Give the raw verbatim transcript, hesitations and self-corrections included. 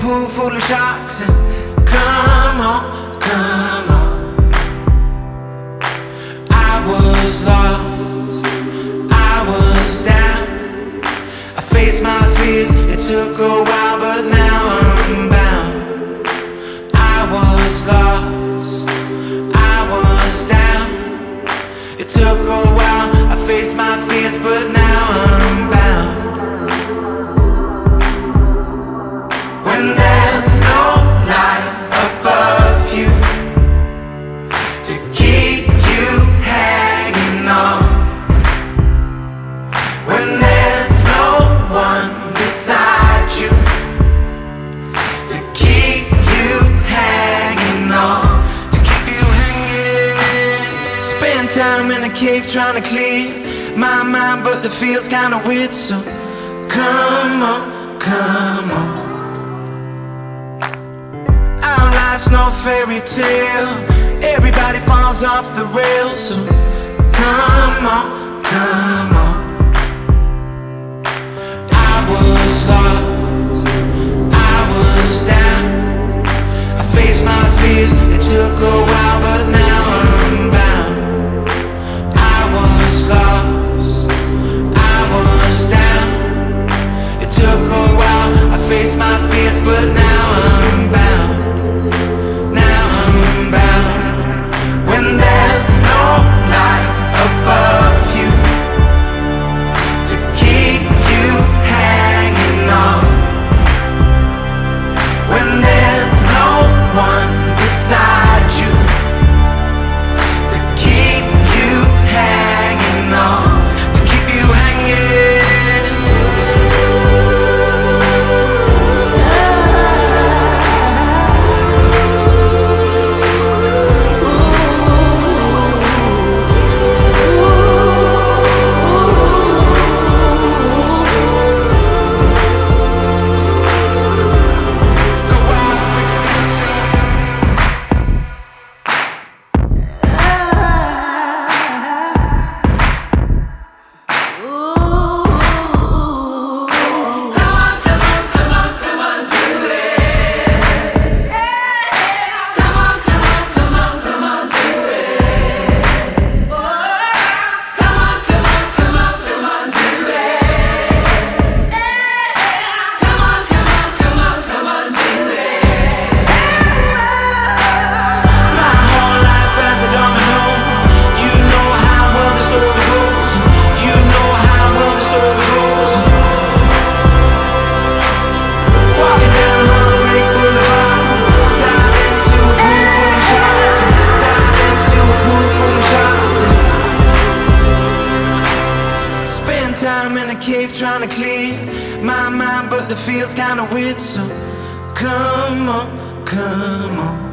pool full of sharks and come on, come on. I was lost, I was down. I faced my fears, it took a while, but now I'm bound. I was lost, I was down. It took a while, I faced my fears, but now I'm bound. When there's no light above you to keep you hanging on, when there's no one beside you to keep you hanging on, to keep you hanging. Spend time in a cave trying to clear my mind, but it feels kinda weird, so come on, come on. Our life's no fairy tale, everybody falls off the rails, so come on, come on. I was lost, I was down. I faced my fears, it took a while, but now I'm bound. I was lost, I was down. It took a while, I faced my fears, but now I'm bound. Now I'm bound. When there's no light above you to keep you hanging on, when there's no one beside you to keep you hanging on, to keep you hanging. Time in a cave trying to clear my mind, but it feels kinda weird, so come on, come on.